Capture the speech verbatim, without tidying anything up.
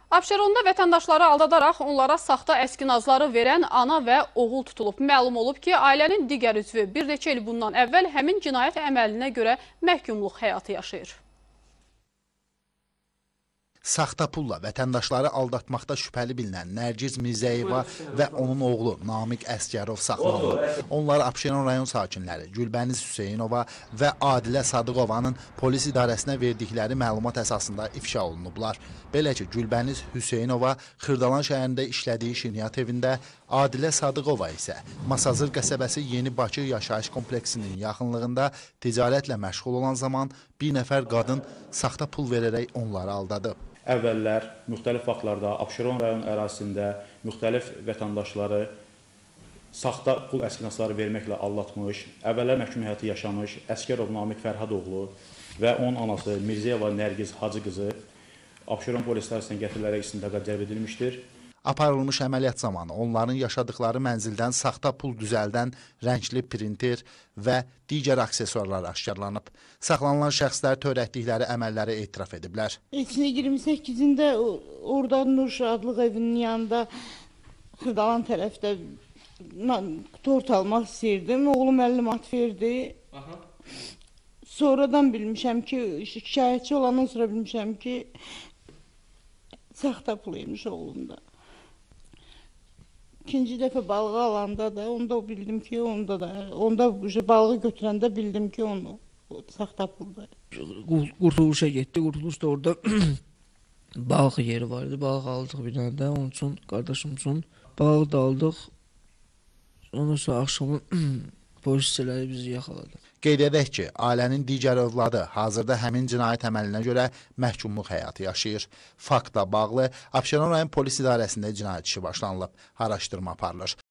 Abşeronda vətəndaşları aldadaraq onlara saxta əskinazları verən ana və oğul tutulub. Məlum olub ki, ailənin digər üzvü bir neçə il bundan əvvəl həmin cinayət əməlinə görə məhkumluq həyatı yaşayır. Saxta pulla vətəndaşları aldatmaqda şübhəli bilinən Nərgiz Mirzəyeva və onun oğlu Namiq Əsgərov saxlanılıb. Onlar Abşeron rayon sakinləri Gülbəniz Hüseynova və Adilə Sadıqovanın polis idarəsinə verdikləri məlumat əsasında ifşa olunublar. Belə ki, Gülbəniz Hüseynova Xırdalan şəhərində işlədiyi şirniyyat evində, Adilə Sadıqova isə Masazır qəsəbəsi Yeni Bakı yaşayış kompleksinin yaxınlığında ticarətlə məşğul olan zaman bir nəfər qadın saxta pul verərək onları aldadıb. Əvvəllər müxtəlif vaxtlarda Abşeron rayon ərazisində müxtəlif vətəndaşları saxta pul əskinasları verməklə aldatmış, əvvəllər məhkum həyatı yaşamış Əsgərov Namiq Fərhadoğlu və onun anası Mirzəyeva Nərgiz Hacı qızı Abşeron polis idarəsinə gətirilərək istintaqa cəlb edilmişdir. Aparılmış əməliyyat zamanı onların yaşadıkları mənzildən saxta pul düzəldən rəngli printer və digər aksesuarlar aşkarlanıb. Saxlanılan şəxslər törətdikləri əməlləri etiraf ediblər. iyirmi səkkizində orada Nur Adlıq evinin yanında Xırdalan tərəfdə tort almaq istəyirdim. Oğlum əlli manat verdi. Aha. Sonradan bilmişəm ki, şikayətçi olandan sonra bilmişəm ki, saxta pul imiş oğlumda. İkinci dəfə balığı alanda da, onda bildim ki, onda da, onda balığı götürəndə bildim ki, onu saxta pulda. Qurtuluşa getdi, qurtuluşda orada balıq yeri vardı, balıq aldıq bir dənə də, onun üçün, qardaşım üçün balığı da aldıq. Ondan sonra axşamı polisçiləri bizi yaxaladı. Qeyd edək ki, ailənin digər övladı hazırda həmin cinayət əməlinə görə məhkumluq həyatı yaşayır. Faktla bağlı Abşeron rayon polis idarəsində cinayət işi başlanılıb, araşdırma aparılır.